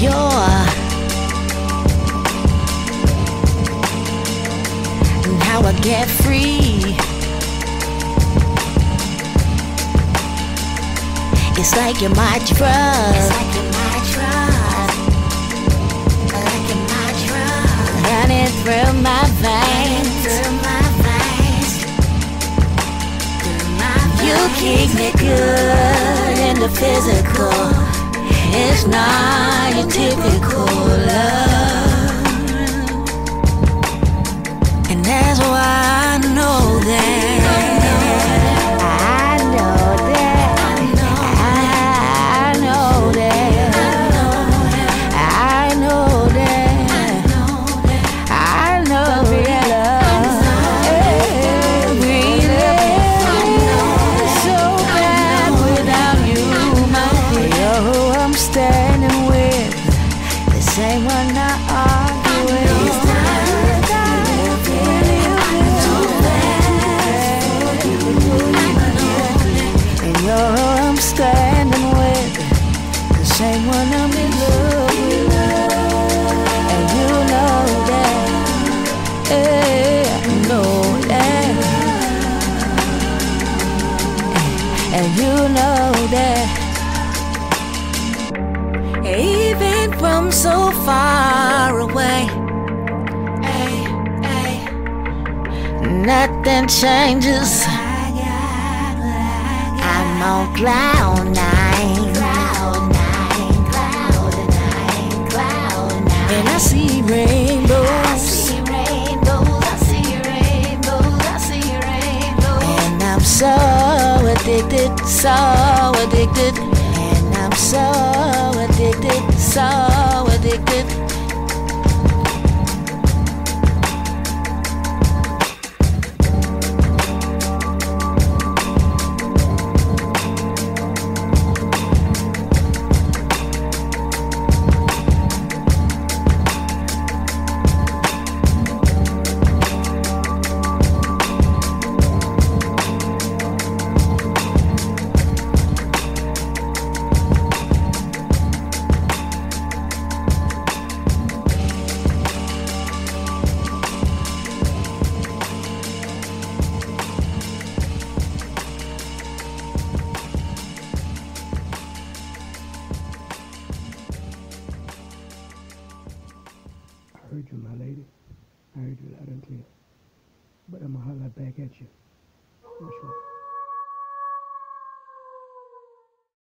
pure, and how I get free. It's like you're my drug. It's like you're my drug. Like you're my drug. Running through my veins. Through my veins. Through my veins. You keep me good in the physical. It's not your typical love. And that's why I know that. Same one I argue with. And you're all I'm standing with. The same one I'm in love with. And you know that. I know that. And you know that. Even from so far away, nothing changes. I'm on cloud nine, and I see rainbows. And I'm so addicted, so addicted. And I'm so addicted, so addicted. I heard you, my lady. I heard you loud and clear. But I'ma holler back at you. What's wrong?